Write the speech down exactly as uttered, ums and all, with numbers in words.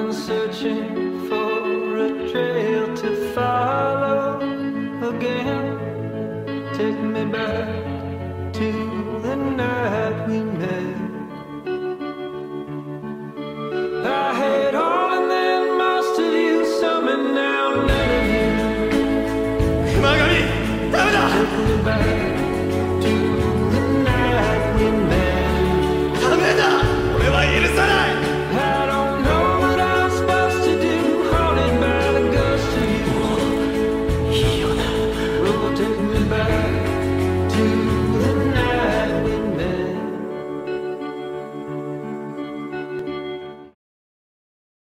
I'm searching for a trail to follow again. Take me back to the night.